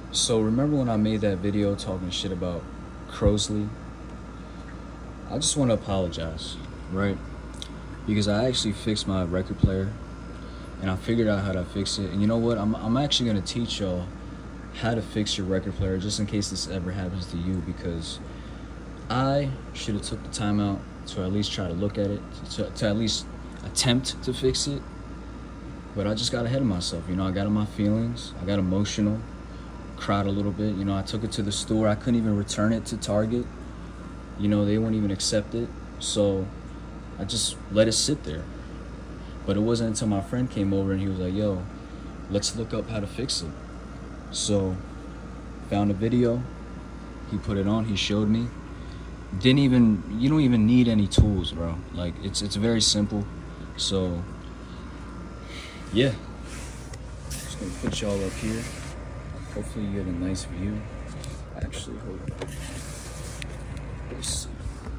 So remember when I made that video talking shit about Crosley? I just want to apologize, right? Because I actually fixed my record player and I figured out how to fix it. And you know what? I'm actually going to teach y'all how to fix your record player just in case this ever happens to you, because I should have took the time out to at least try to look at it, to at least attempt to fix it. But I just got ahead of myself. You know, I got in my feelings. I got emotional. Cried a little bit. You know, I took it to the store. I couldn't even return it to Target. You know, they wouldn't even accept it. So I just let it sit there. But it wasn't until my friend came over and he was like, yo, let's look up how to fix it. So found a video. He put it on. He showed me. You don't even need any tools, bro. Like, it's very simple. So yeah, just gonna put y'all up here. Hopefully you get a nice view. Actually, hold on. Let's see.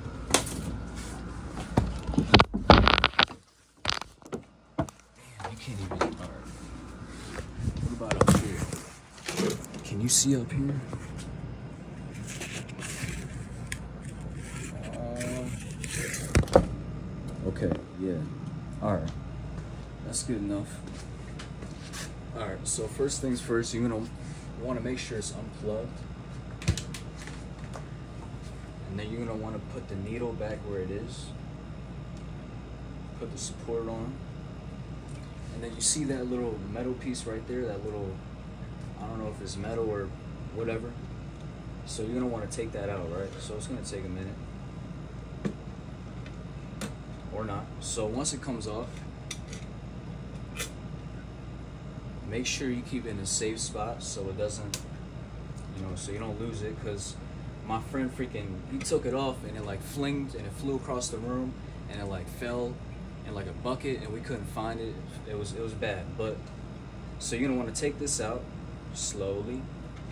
Damn, you can't even. Alright. What about up here? Can you see up here? Okay, yeah. Alright. That's good enough. Alright, so first things first, you're gonna want to make sure it's unplugged. And then you're gonna want to put the needle back where it is. Put the support on. And then you see that little metal piece right there, that little, I don't know if it's metal or whatever. So you're gonna want to take that out, right? So it's gonna take a minute. Or not. So once it comes off, make sure you keep it in a safe spot so it doesn't, you know, so you don't lose it. Because my friend he took it off and it like flinged and it flew across the room and it like fell in like a bucket and we couldn't find it. It was bad. But so you're gonna want to take this out slowly.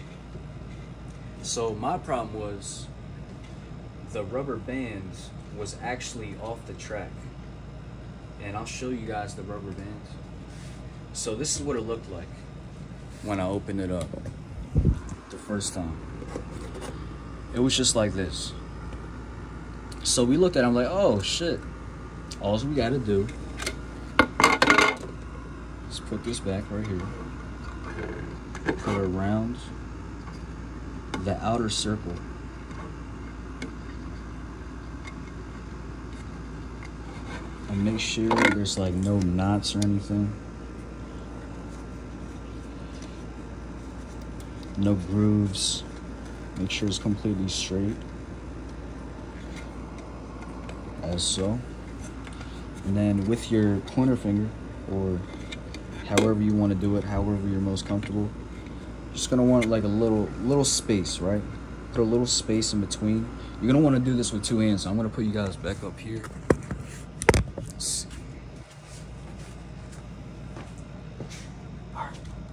So my problem was the rubber band was actually off the track, and I'll show you guys the rubber band. So this is what it looked like when I opened it up the first time. It was just like this. So we looked at it, I'm like, oh shit. All we gotta do is put this back right here. Put it around the outer circle. And make sure there's like no knots or anything. No grooves. Make sure it's completely straight. As so. And then with your pointer finger, or however you want to do it, however you're most comfortable, just gonna want like a little space, right? Put a little space in between. You're gonna want to do this with two hands, so I'm gonna put you guys back up here. Let's see. Alright.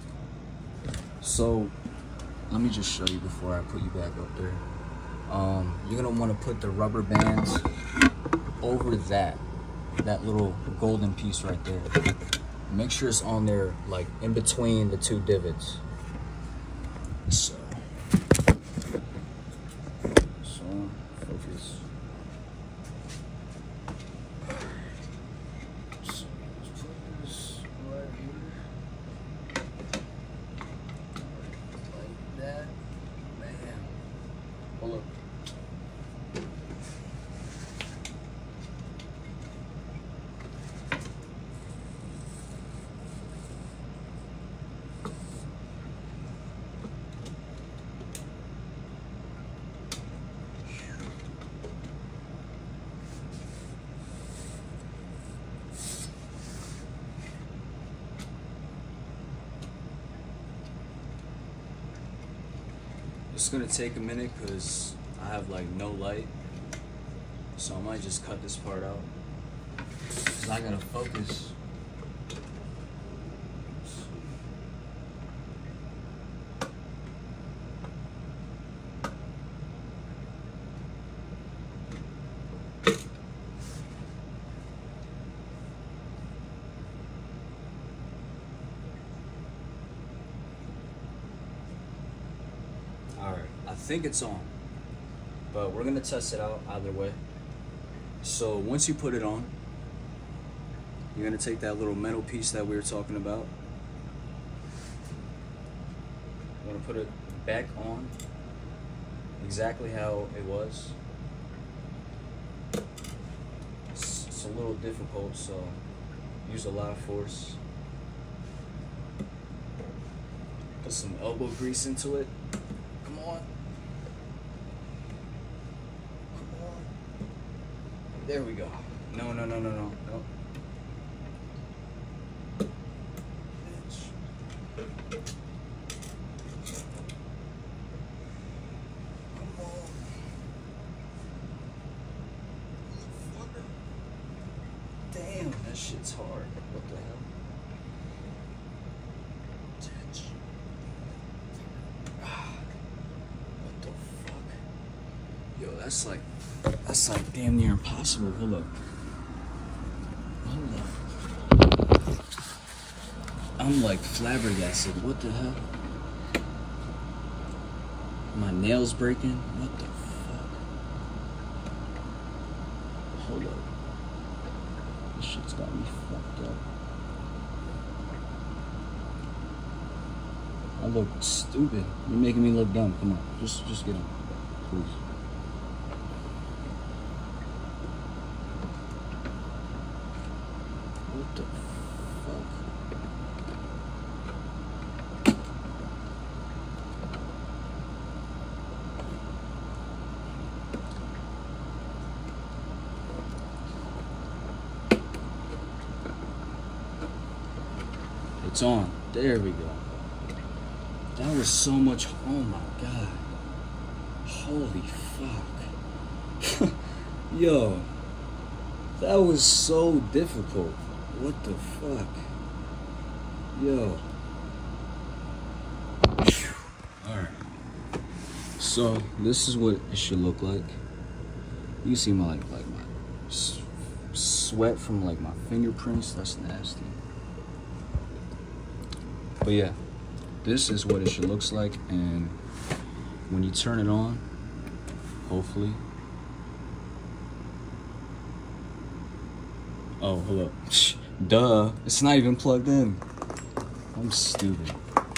So let me just show you before I put you back up there. You're gonna want to put the rubber bands over that little golden piece right there. Make sure it's on there, like in between the two divots. So focus. So let's put this right here. Like that. Man. Hold up. It's gonna take a minute because I have like no light, so I might just cut this part out because I gotta focus. Alright, I think it's on. But we're gonna test it out either way. So once you put it on, you're gonna take that little metal piece that we were talking about. I'm gonna put it back on exactly how it was. It's a little difficult, so use a lot of force. Put some elbow grease into it. Come on. Come on. There we go. No. Damn, that shit's hard. What the hell? What the fuck? Yo, that's like damn near impossible. Hold up. I'm like flabbergasted. What the hell? My nails breaking? What the fuck? Hold up. This shit's got me fucked up. I look stupid. You're making me look dumb. Come on. Just get on. Please. What the fuck? It's on. There we go. That was so much. Oh my god. Holy fuck. Yo. That was so difficult. What the fuck? Yo. Alright. So, this is what it should look like. You can see my my sweat from like my fingerprints. That's nasty. But yeah, this is what it should look like, and when you turn it on, hopefully. Oh, hold up. Duh, it's not even plugged in. I'm stupid.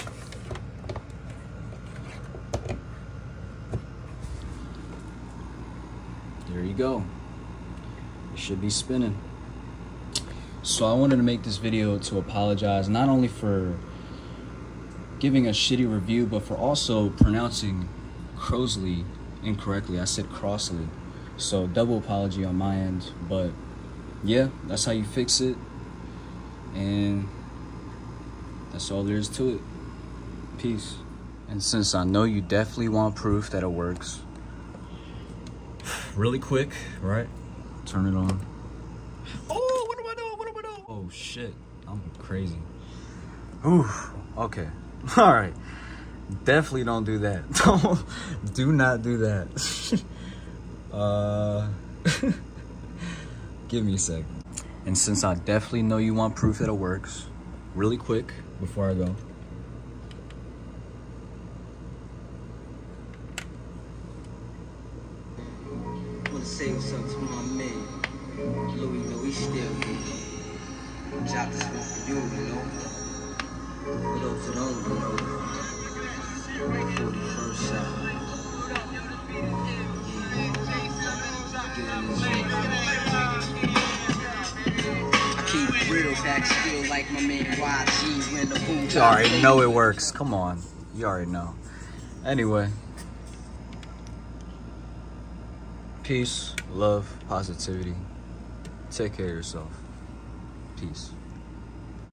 There you go. It should be spinning. So I wanted to make this video to apologize, not only for giving a shitty review, but for also pronouncing Crosley incorrectly. I said Crosley. So double apology on my end, but yeah, that's how you fix it. And that's all there is to it. Peace. And since I know you definitely want proof that it works, really quick, right? Turn it on. Oh, what am I doing? What am I doing? Oh shit, I'm crazy. Ooh, okay. All right, definitely don't do that. Do not do that. Give me a sec. And since I definitely know you want proof that it works, really quick before I go. I wanna say what's up to my man. Louis, know he still here. Drop this one for you, you know. For those who don't know, 41st shot. I keep real back still like my man YG when the boom. You already know it works. Come on. You already know. Anyway. Peace, love, positivity. Take care of yourself. Peace.